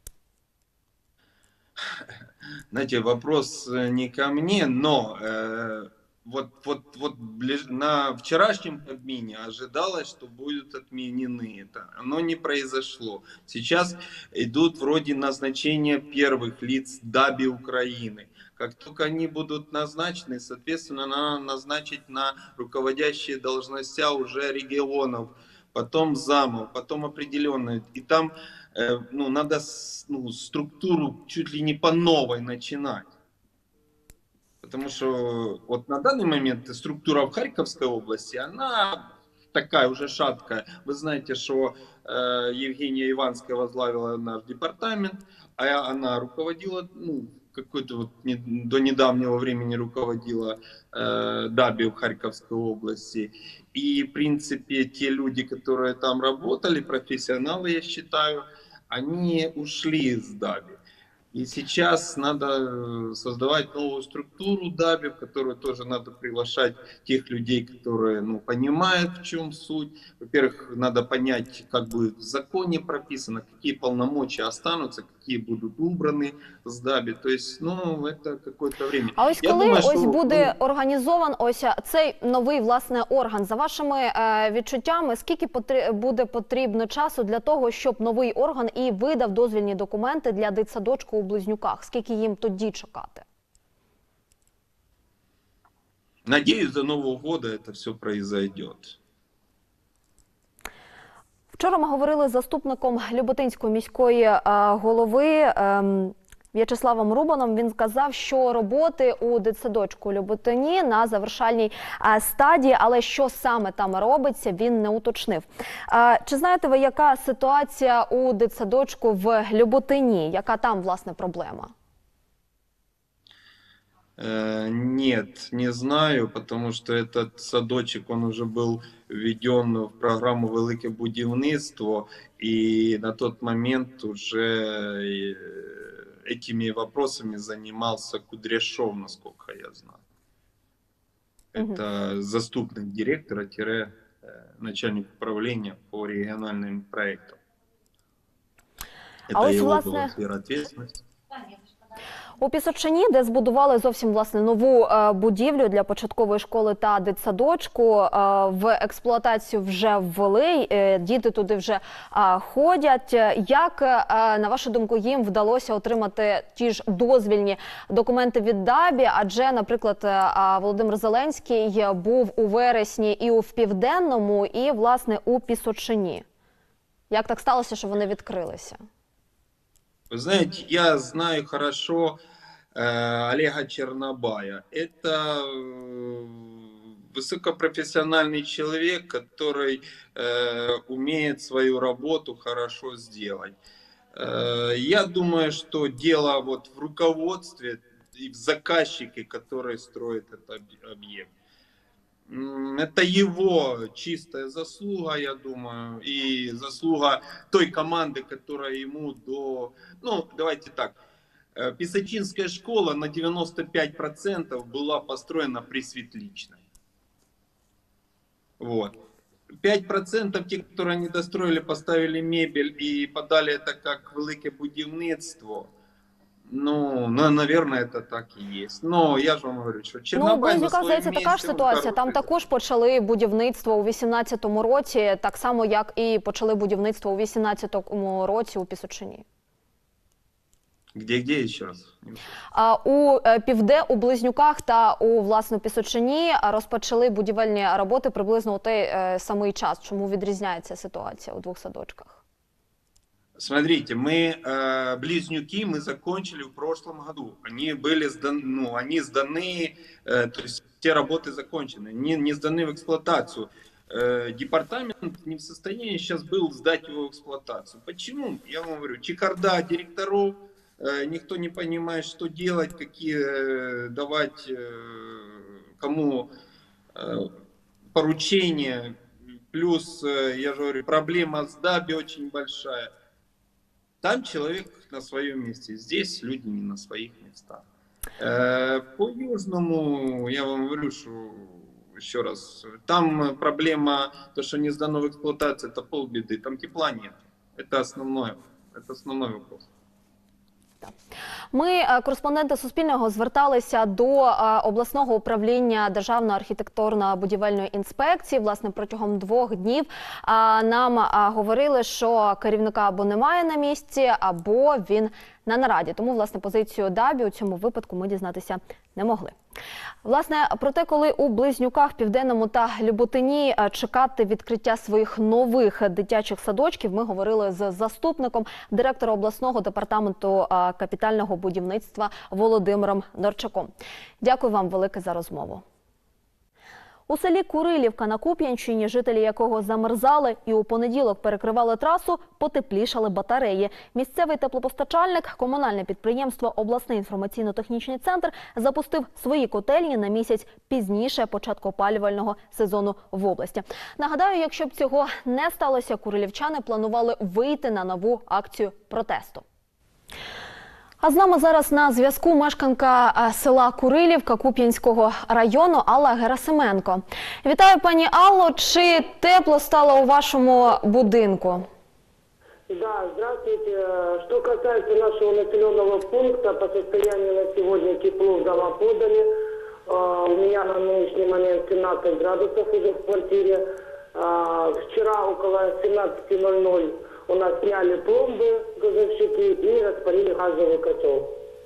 S5: Знаете, вопрос не ко мне, но э, вот, вот, вот на вчерашнем Кабмине ожидалось, что будут отменены это. Оно не произошло. Сейчас идут вроде назначения первых лиц ДАБИ Украины. Как только они будут назначены, соответственно, надо назначить на руководящие должности уже регионов, потом замов, потом определенные. И там э, ну, надо ну, структуру чуть ли не по новой начинать. Потому что вот на данный момент структура в Харьковской области, она такая уже шаткая. Вы знаете, что э, Евгения Иванская возглавила наш департамент, а она руководила, ну, какой-то вот не, до недавнего времени руководила э, ДАБИ в Харьковской области. И, в принципе, те люди, которые там работали, профессионалы, я считаю, они ушли из ДАБИ. И сейчас надо создавать новую структуру ДАБИ, в которую тоже надо приглашать тех людей, которые ну, понимают, в чем суть. Во-первых, надо понять, как будет в законе прописано, какие полномочия останутся, какие будут убраны з ДАБІ. Тобто, ну, це якесь время.
S4: А ось
S5: Я
S4: коли
S5: думаю,
S4: ось
S5: що...
S4: буде організован ось цей новий, власне, орган, за вашими е, відчуттями, скільки потр... буде потрібно часу для того, щоб новий орган і видав дозвільні документи для дитсадочку у Близнюках? Скільки їм тоді чекати?
S5: Надеюсь, до Нового года это все произойдет.
S4: Вчора ми говорили з заступником Люботинської міської е, голови е, В'ячеславом Рубаном. Він сказав, що роботи у дитсадочку Люботині на завершальній е, стадії, але що саме там робиться, він не уточнив. Е, чи знаєте ви, яка ситуація у дитсадочку в Люботині? Яка там, власне, проблема?
S5: Э, Нет, не знаю, потому что этот садочек, он уже был введен в программу «Велике будівництво», и на тот момент уже э, этими вопросами занимался Кудряшов, насколько я знаю. Это заступник директора, тире, э, начальник управления по региональным проектам.
S4: А
S5: Это
S4: ось,
S5: его
S4: власне,
S5: была сфера ответственности.
S4: У Пісочині, де збудували зовсім власне нову е, будівлю для початкової школи та дитсадочку, е, в експлуатацію вже ввели, е, діти туди вже е, ходять. Як, е, на вашу думку, їм вдалося отримати ті ж дозвільні документи від ДАБІ? Адже, наприклад, е, Володимир Зеленський був у вересні і у Південному, і, власне, у Пісочині. Як так сталося, що вони відкрилися?
S5: Вы знаете, я знаю хорошо э, Олега Чернобая. Это э, высокопрофессиональный человек, который э, умеет свою работу хорошо сделать. Э, я думаю, что дело вот в руководстве и в заказчике, который строит этот объект. Это его чистая заслуга, я думаю, и заслуга той команды, которая ему до... Ну, давайте так, Пісочинская школа на девяносто пять процентов была построена при Светличной. Вот. пять процентов те, которые не достроили, поставили мебель и подали это как велике будівництво. Ну, ну, наверное, это так і є. Но я ж вам говорю, що Чернобай
S4: ну,
S5: на
S4: Близнюка,
S5: своєму
S4: здається,
S5: місці.
S4: така ж ситуація. Там також почали будівництво у вісімнадцятому році, так само, як і почали будівництво у вісімнадцятому році у Пісочині.
S5: Где, где ще раз?
S4: А, у Півде, у Близнюках та у, власне, Пісочині розпочали будівельні роботи приблизно у той е, самий час. Чому відрізняється ситуація у двох садочках?
S5: Смотрите, мы э, близнюки мы закончили в прошлом году. Они были сданы, ну, они сданы, э, то есть те работы закончены, не, не сданы в эксплуатацию. Э, департамент не в состоянии сейчас был сдать его в эксплуатацию. Почему? Я вам говорю, чехарда директоров, э, никто не понимает, что делать, какие э, давать э, кому э, поручения. Плюс, э, я же говорю, проблема с ДАБИ очень большая. Там человек на своем месте, здесь люди не на своих местах. По Южному, я вам говорю, что еще раз, там проблема, то, что не сдано в эксплуатацию, это полбеды, там тепла нет. Это основное, это основной вопрос.
S4: Ми, кореспонденти Суспільного, зверталися до обласного управління Державної архітектурно-будівельної інспекції. Власне, протягом двох днів нам говорили, що керівника або немає на місці, або він на нараді. Тому, власне, позицію ДАБІ у цьому випадку ми дізнатися не могли. Власне, про те, коли у Близнюках, Південному та Люботині чекати відкриття своїх нових дитячих садочків, ми говорили з заступником директора обласного департаменту капітального будівництва Володимиром Норчаком. Дякую вам велике за розмову. У селі Курилівка на Куп'янщині, жителі якого замерзали і у понеділок перекривали трасу, потеплішали батареї. Місцевий теплопостачальник, комунальне підприємство «Обласний інформаційно-технічний центр» запустив свої котельні на місяць пізніше початку опалювального сезону в області. Нагадаю, якщо б цього не сталося, курилівчани планували вийти на нову акцію протесту. А з нами зараз на зв'язку мешканка села Курилівка Куп'янського району Алла Герасименко. Вітаю, пані Алло. Чи тепло стало у вашому будинку?
S6: Да, здравствуйте. Что касается нашего населенного пункта, по состоянию на сегодня тепло в дома подали. У меня на нынешний момент семнадцать градусов уже в квартире. Вчера около семнадцати ноль-ноль у нас сняли пломбы, газовщики, и распалили газовый котел.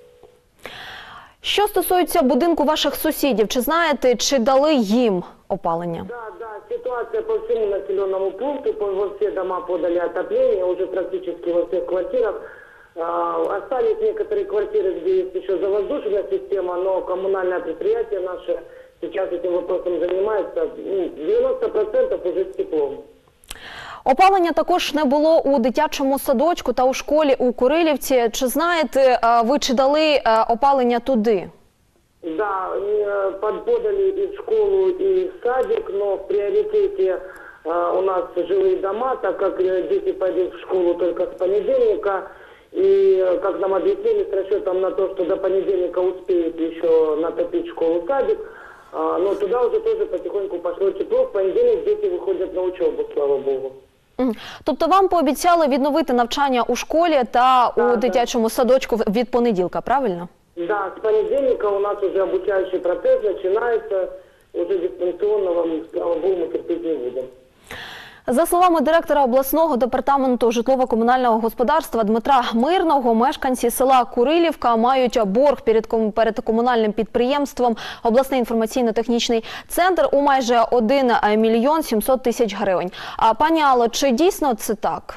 S4: Що стосується будинку ваших сусідів, чи знаєте, чи дали їм опалення?
S6: Да, да, ситуация по всему населенному пункту, по, во все дома подали отопление, уже практически во всех квартирах. А, остались некоторые квартиры, где есть еще завоздушная система, но коммунальное предприятие наше сейчас этим вопросом занимается. девяносто процентов уже с теплом.
S4: Опалення також не було у дитячому садочку та у школі у Курилівці. Чи знаєте ви, чи дали опалення туди?
S6: Да, э, под- подали и в школу, и в садик, но в приоритете э, у нас жилые дома, так как э, дети пойдут в школу только с понедельника. И, э, как нам объяснили, с расчетом на то, что до понедельника успеют еще натопить школу, садик, э, но туда уже тоже потихоньку пошло тепло. В понедельник дети выходят на учебу, слава богу.
S4: Мгм. Тобто вам пообіцяли відновити навчання у школі та у дитячому садочку від понеділка, правильно?
S6: Да, с понедельника у нас уже обучающий процесс начинается, уже дистанционного, мы, слава богу, мы терпеть не будем.
S4: За словами директора обласного департаменту житлово-комунального господарства Дмитра Мирного, мешканці села Курилівка мають борг перед, ком- перед комунальним підприємством обласний інформаційно-технічний центр у майже один мільйон сімсот тисяч гривень. А пані Алло, чи дійсно це так?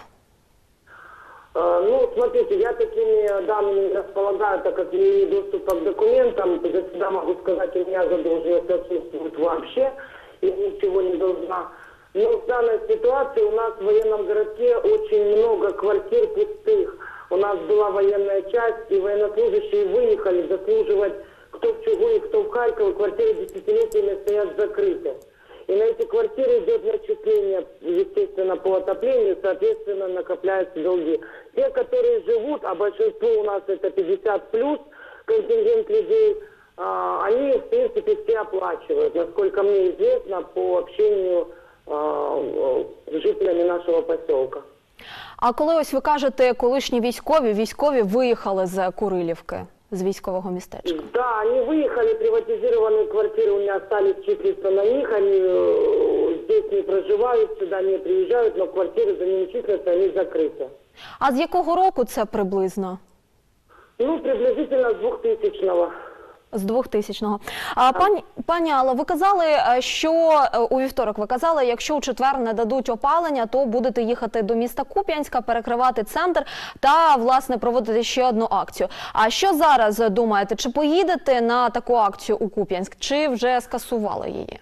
S6: Э, Ну, смотрите, я такими данными не располагаю, так как не имею доступа к документам. За себя могу сказать, у меня задолженность отсутствует вообще, и ничего не должна. Но в данной ситуации у нас в военном городке очень много квартир пустых. У нас была военная часть, и военнослужащие выехали заслуживать кто в Чугуе, кто в Харькове. Квартиры десятилетиями стоят закрыты. И на эти квартиры идет начисление, естественно, по отоплению, соответственно, накопляются долги. Те, которые живут, а большинство у нас это пятьдесят плюс контингент людей, а, они, в принципе, все оплачивают, насколько мне известно, по общению а, с жителями нашего поселка.
S4: А коли ось ви кажете, колишні військові, військові виїхали з Курилівки, з військового містечка?
S6: Да, они выехали, приватизированные квартиры у меня остались числиться на них, они э, здесь не проживают, сюда не приезжают, но квартиры за ними числятся, они закрыты.
S4: А з якого року це приблизно?
S6: Ну, приблизительно с двухтысячного.
S4: З двохтисячного. А пані, пані Алло, ви казали, е, що е, у вівторок ви казали, якщо у четвер не дадуть опалення, то будете їхати до міста Куп'янська, перекривати центр та, власне, проводити ще одну акцію. А що зараз думаєте? Чи поїдете на таку акцію у Куп'янськ, чи вже скасували її?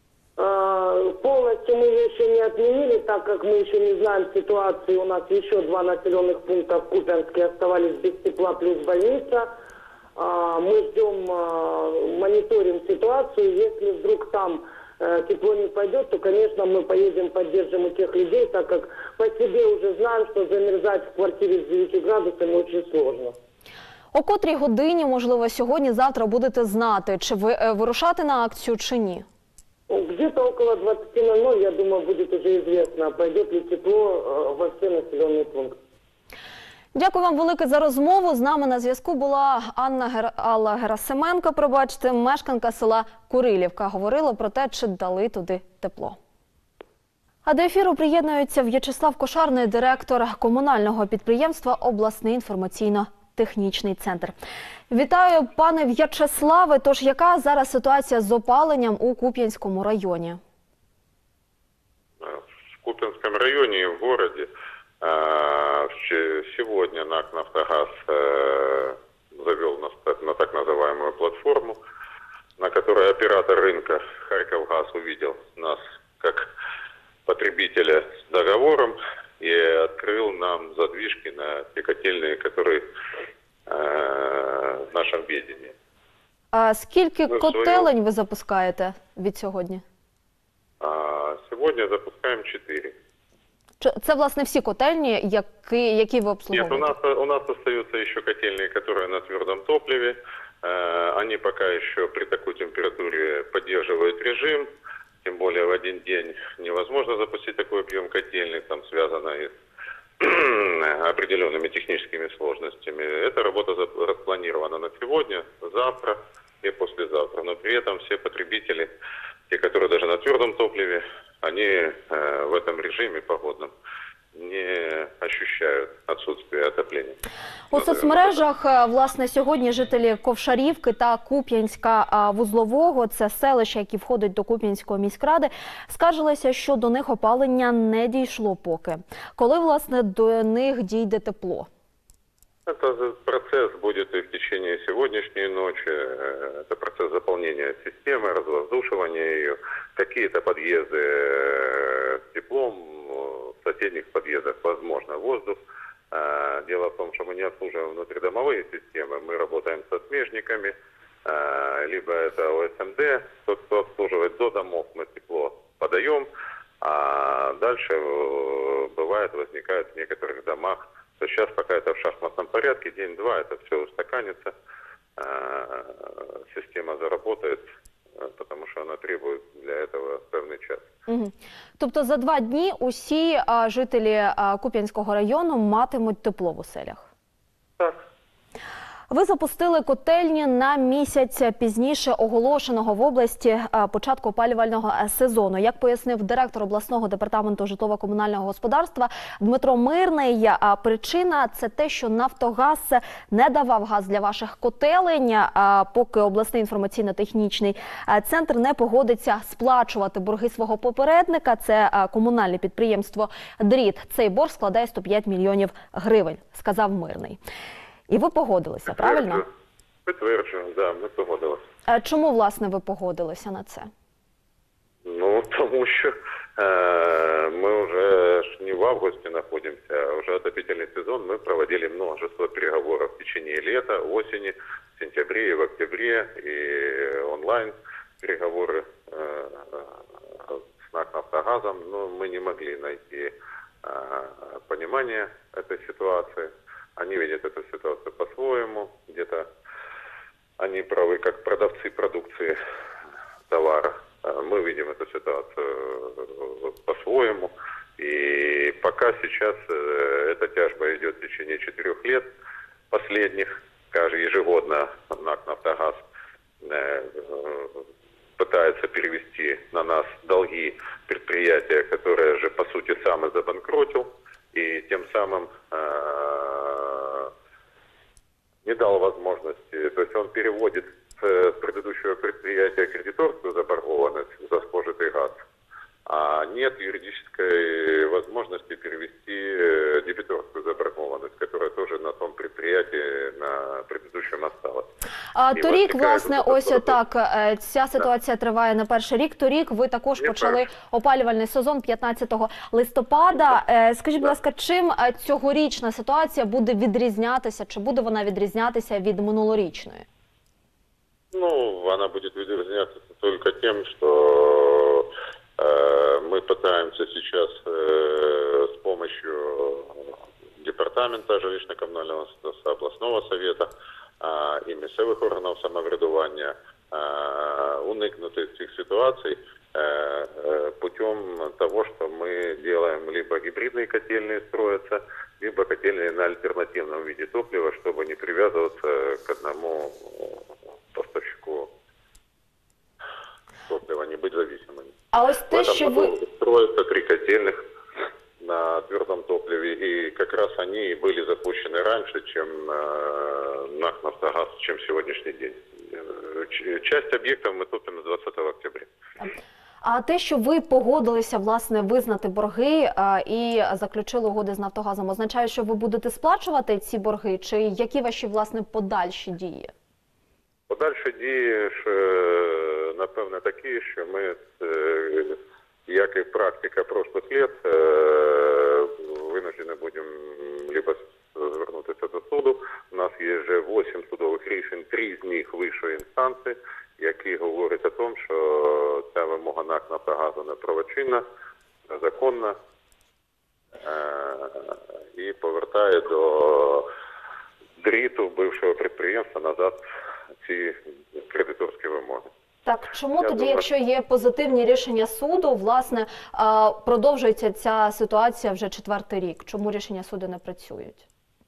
S6: Э, Полностью мы ее еще не отменили, так как мы еще не знаем ситуации. У нас еще два населенных пункта в Купянске оставались без тепла, плюс больница. А, Мы ждем, а, мониторим ситуацию. Если вдруг там э, тепло не пойдет, то, конечно, мы поедем, поддержим у тех людей, так как по себе уже знаем, что замерзать в квартире с девятью градусами очень сложно.
S4: О котрій годині, можливо, сьогодні-завтра будете знати, чи ви е, вирушати на акцію, чи ні?
S6: Где-то около двадцати ноль-ноль, я думаю, будет уже известно, пойдет ли тепло э, во все населенные пункты.
S4: Дякую вам велике за розмову. З нами на зв'язку була Анна Гер... Алла Герасименко, пробачте, мешканка села Курилівка. Говорила про те, чи дали туди тепло. А до ефіру приєднується В'ячеслав Кошарний, директор комунального підприємства «Обласний інформаційно-технічний центр». Вітаю, пане В'ячеславе. Тож, яка зараз ситуація з опаленням у Куп'янському районі?
S9: В Куп'янском районе и в городе э, че- сегодня НАК «Нафтогаз» э, завел нас так- на так называемую платформу, на которой оператор рынка «Харьковгаз» увидел нас как потребителя с договором и открыл нам задвижки на те котельные, которые э, в нашем ведении.
S4: А скільки
S9: Ну,
S4: котелень ви запускаєте від сьогодні?
S9: А сегодня запускаем четыре.
S4: Чи- Це, власне, всі котельні, які, які ви
S9: Нет, у
S4: обслуговуєте?
S9: нас, у нас остаются еще котельные, которые на твердом топливе. Э, Они пока еще при такой температуре поддерживают режим. Тем более в один день невозможно запустить такой объем котельных, там связано и с определенными техническими сложностями. Эта работа за- распланирована на сегодня, завтра и послезавтра. Но при этом все потребители, те, которые даже на твердом топливе, они э, в этом режиме погодном не ощущают отсутствие отопления.
S4: У соцмережах, е, власне, сьогодні жителі Ковшарівки та Куп'янська а, Вузлового, це селища, які входять до Куп'янської міськради, скаржилися, що до них опалення не дійшло поки. Коли, власне, до них дійде тепло?
S9: Это процесс будет и в течение сегодняшней ночи. Э, Это процесс заполнения системы, развоздушивания ее. Какие-то подъезды э, с теплом, э, в соседних подъездах возможно воздух. Э, Дело в том, что мы не обслуживаем внутридомовые системы, мы работаем со смежниками. либо это О С М Д, тот, кто обслуживает до домов, мы тепло подаем, а дальше бывает, возникает в некоторых домах, то сейчас пока это в шахматном порядке, день-два, это все устаканится, система заработает, потому що вона требує для цього певний час.
S4: Угу. Тобто за два дні усі а, жителі а, Куп'янського району матимуть тепло в оселях?
S9: Так.
S4: Ви запустили котельні на місяць пізніше оголошеного в області початку опалювального сезону. Як пояснив директор обласного департаменту житлово-комунального господарства Дмитро Мирний, причина – це те, що «Нафтогаз» не давав газ для ваших котелень, поки обласний інформаційно-технічний центр не погодиться сплачувати борги свого попередника. Це комунальне підприємство «Дріт». Цей борг складає сто п'ять мільйонів гривень, сказав Мирний. І ви погодилися, правильно?
S9: Підтверджую, так, да, ми погодилися.
S4: Чому, власне, ви погодилися на це?
S9: Ну, тому що е, ми вже ж не в августі знаходимося, а вже отопительний сезон. Ми проводили множество переговорів в течение лета, осені, в сентябре і в октябре, і онлайн переговори е, з НАК «Нафтогазом». Но мы не могли найти э, понимания этой ситуации. Они видят эту ситуацию по-своему, где-то они правы как продавцы продукции товара. Мы видим эту ситуацию по-своему. И пока сейчас эта тяжба идет в течение четырех лет последних, ежегодно НАК «Нафтогаз» пытается перевести на нас долги предприятия, которое же по сути сам и забанкротил, и тем самым не дал возможности, то есть он переводит с предыдущего предприятия кредиторскую заборгованность за спожитый газ, а нет юридической возможности перевести дебиторскую заборгованность, которая тоже на том предприятии, на предыдущем осталась.
S4: А торік, власне, ось так, ця ситуація триває на перший рік. Торік ви також почали опалювальний сезон п'ятнадцятого листопада. Скажіть, будь ласка, чим цьогорічна ситуація буде відрізнятися, чи буде вона відрізнятися від минулорічної?
S9: Ну, она будет відрізняться только тем, что э, мы пытаемся сейчас э, с помощью департамента жилищно-коммунального областного совета і місцевих органів самоврядування уникнути цих ситуацій путем того, что мы делаем либо гибридные котельные строятся, либо котельные на альтернативном виде топлива, чтобы не привязываться к одному поставщику топлива, не быть зависимыми.
S4: А ось те, що ви...
S9: строятся три котельных на твердом топливе, и как раз они были запущены раньше, чем э, НАК «Нафтогаз», чем сегодняшний день. Часть объектов мы топим с двадцятого октября.
S4: А те, що ви погодилися, власне, визнати борги а, і заключили угоди з «Нафтогазом», означає, що ви будете сплачувати ці борги, чи які ваші, власне, подальші дії?
S9: Подальші дії, ж, напевне, такі, що ми, як і практика прошлих лет, вынуждены будем либо звернутися до суду. У нас є вже вісім судових рішень, три з них вищої інстанції, які говорять о тому, що ця вимога НАК «Нафтогазу» неправочинна, незаконна і повертає до дріту бившого підприємства назад ці кредиторські вимоги.
S4: Так, чому
S9: Я
S4: тоді,
S9: думаю,
S4: якщо є позитивні рішення суду, власне, продовжується ця ситуація вже четвертий рік? Чому рішення суду не працюють?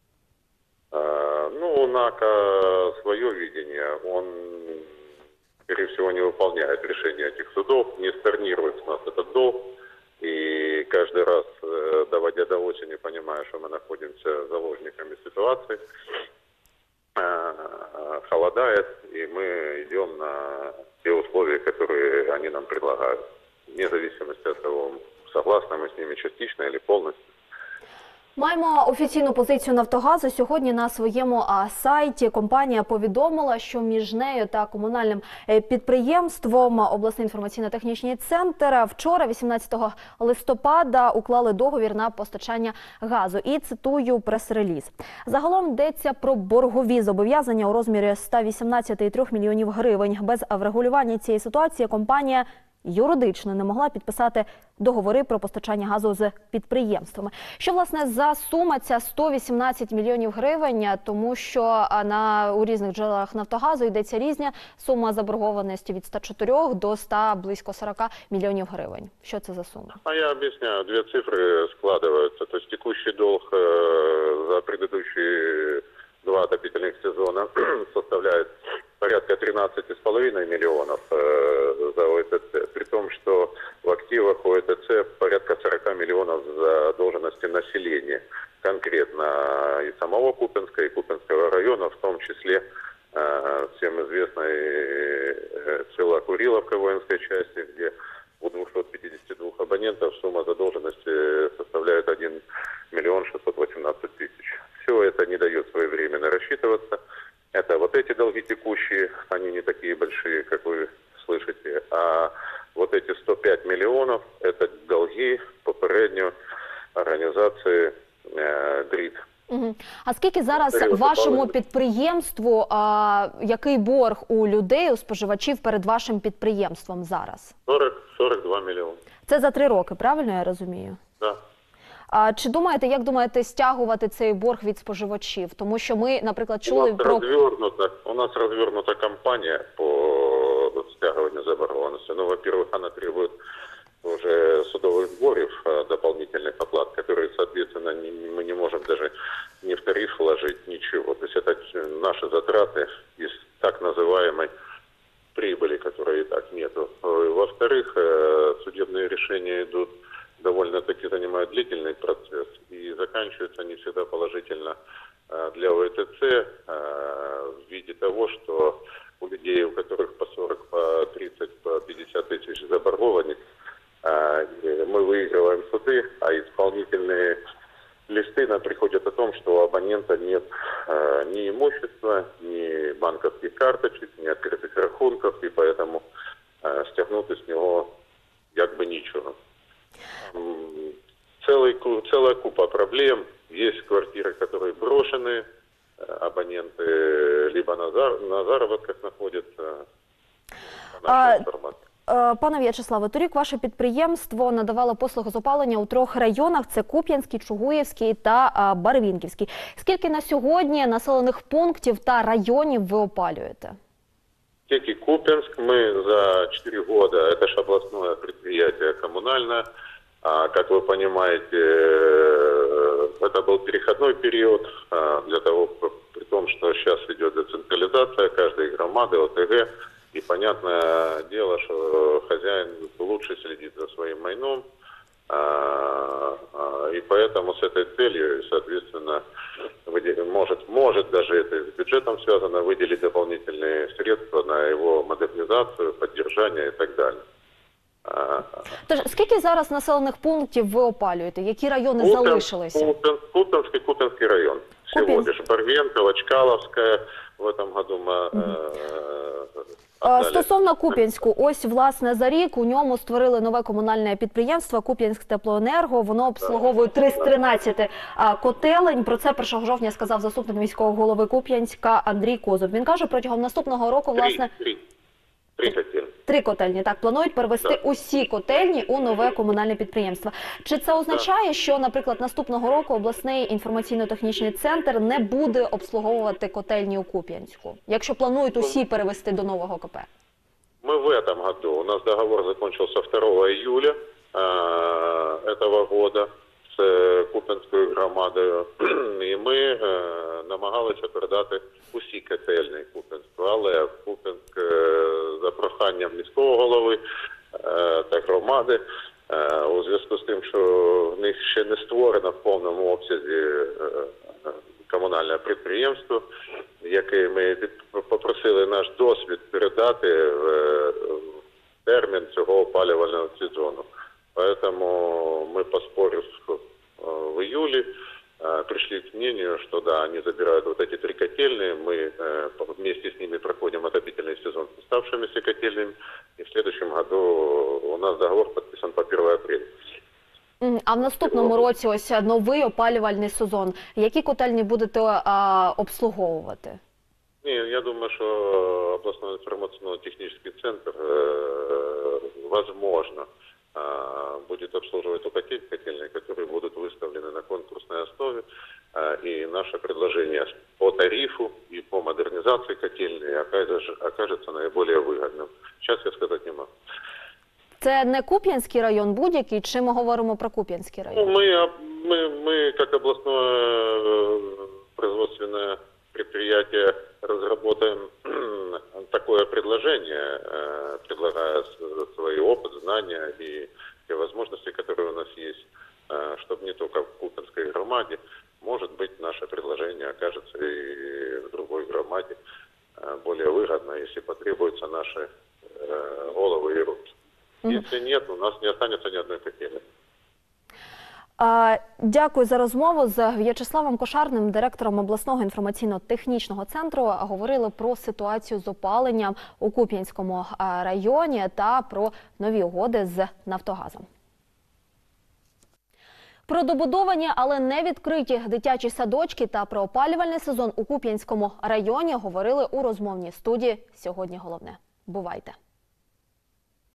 S9: Ну, у НАКа свое видение. Он, скорее всего, не выполняет решения этих судов, не storнирует с нас этот долг. И каждый раз, доводя до осени, понимая, что мы находимся заложниками ситуации, холодает, и мы идем на те условия, которые они нам предлагают. Вне зависимости от того, согласны мы с ними частично или полностью.
S4: Маємо офіційну позицію «Нафтогазу». Сьогодні на своєму а, сайті компанія повідомила, що між нею та комунальним е, підприємством обласний інформаційно-технічний центр вчора, вісімнадцятого листопада, уклали договір на постачання газу. І цитую прес-реліз. Загалом йдеться про боргові зобов'язання у розмірі ста вісімнадцяти цілих трьох мільйонів гривень. Без врегулювання цієї ситуації компанія юридично не могла підписати договори про постачання газу з підприємствами. Що, власне, за сума ця сто вісімнадцять мільйонів гривень, тому що на, у різних джерелах «Нафтогазу» йдеться різня сума заборгованості від ста чотирьох до ста, близько сорока мільйонів гривень. Що це за сума?
S9: А я объясняю. Две цифры складываются. То есть текущий долг э, за предыдущие два отопительных сезона составляет порядка тринадцати с половиной миллионов э, за ОЭТЦ, при том, что в активах ОЭТЦ порядка сорока миллионов задолженности населения, конкретно и самого Купенска, и Купенского района, в том числе э, всем известной э, села Куриловка воинской части, где у двухсот пятидесяти двух абонентов сумма задолженности составляет один миллион шестьсот восемнадцать тысяч. Все это не дает своевременно рассчитываться. Это вот эти долги текущие, они не такие большие, как вы слышите, а вот эти сто пять миллионов – это долги попередньо організації э, ДРІТ.
S4: Угу. А скільки зараз вашому підприємству, а, який борг у людей, у споживачів перед вашим підприємством зараз?
S9: сорок сорок два мільйони.
S4: Це за три роки, правильно я розумію?
S9: Так. Да.
S4: А чи думаєте, як думаєте стягувати цей борг від споживачів? Тому що ми, наприклад, чули
S9: у нас
S4: про...
S9: Розвернута, у нас розвернута кампанія по стягиванию заборгованности. Ну, во-первых, она требует уже судовых сборов дополнительных оплат, которые, соответственно, не, мы не можем даже ни в тариф вложить, ничего. То есть это наши затраты из так называемой прибыли, которой и так нету. Во-вторых, судебные решения идут довольно-таки занимают длительный процесс и заканчиваются не всегда положительно для ОЭТЦ в виде того, что у людей, у которых по сорок, по тридцать, по пятьдесят тысяч заборгованных, мы выигрываем суды, а исполнительные листы нам приходят о том, что у абонента нет ни имущества, ни банковских карточек, ни открытых рахунков, и поэтому стягнуть с него как бы ничего. Целый, целая купа проблем. Есть квартиры, которые брошены, абоненты либо на, зар, на заработках находятся.
S4: А, пане В'ячеславе, торік ваше підприємство надавало послуги з опалення у трьох районах – це Куп'янський, Чугуївський та Барвінківський. Скільки на сьогодні населених пунктів та районів ви опалюєте?
S9: Тільки Куп'янск. Мы за четыре года, это же областное предприятие коммунальное, а, как вы понимаете, это был переходной период для того, при том, что сейчас идет децентрализация каждой громады, ОТГ, и понятное дело, что хозяин лучше следит за своим майном, и поэтому с этой целью, соответственно, может, может даже это с бюджетом связано, выделить дополнительные средства на его модернизацию, поддержание и так далее.
S4: Тож, скільки зараз населених пунктів ви опалюєте? Які райони
S9: Куп'янськ,
S4: залишилися?
S9: Куп'янский, Куп'янский район. Всего
S4: Куп'янск.
S9: лишь Барвенково, Чкаловская в этом году мы
S4: Е, Стосовно Куп'янську, ось, власне, за рік у ньому створили нове комунальне підприємство «Куп'янськтеплоенерго». Воно обслуговує триста тринадцять котелень. Про це першого жовтня сказав заступник міського голови Куп'янська Андрій Козуб. Він каже, протягом наступного року, власне,
S9: Три, три, три котельні.
S4: Три котельні, так, планують перевести
S9: Так.
S4: усі котельні у нове комунальне підприємство. Чи це означає, що, наприклад, наступного року обласний інформаційно-технічний центр не буде обслуговувати котельні у Куп'янську, якщо планують усі перевести до нового КП?
S9: Мы в этом году, у нас договор закончился второго июля э, этого года с э, Куп'янською громадою, і ми э, намагалися передати усі котельні Куп'янську, але Куп'янськ э, за проханням міського голови э, та громади э, у зв'язку з тим, що в них ще не створено в повному обсязі э, комунальне підприємство, яке ми попросили наш досвід передати в термін цього опалювального сезону. Поэтому ми поспорив в июле пришли к мнению, что да, они забирают вот эти три котельные, мы вместе с ними проходим отопительный сезон с оставшимися котельными, и в следующем году у нас договор подписан по первое апреля.
S4: А в наступному році ось новий опалювальний сезон. Які котельні будете а, обслуговувати?
S9: Не, я думаю, что областной информационно-технический центр, э, возможно, э, будет обслуживать только те котельные, которые будут выставлены на конкурсной основе. Э, и наше предложение по тарифу и по модернизации котельной окажется, окажется наиболее выгодным. Сейчас я сказать не могу.
S4: Це не Куп'янський район будь-який, чи ми говоримо про Куп'янський район?
S9: Ну, мы, мы, мы, как областное производственное предприятие, разработаем такое предложение, предлагая свой опыт, знания и те возможности, которые у нас есть, чтобы не только в Куп'янской громаде, может быть, наше предложение окажется и в другой громаде более выгодно, если потребуются наши головы и руки. Если нет, у нас не останется ни одной котельной.
S4: Дякую за розмову. З В'ячеславом Кошарним, директором обласного інформаційно-технічного центру, говорили про ситуацію з опаленням у Куп'янському районі та про нові угоди з Нафтогазом. Про добудовані, але не відкриті дитячі садочки та про опалювальний сезон у Куп'янському районі говорили у розмовній студії «Сьогодні головне». Бувайте!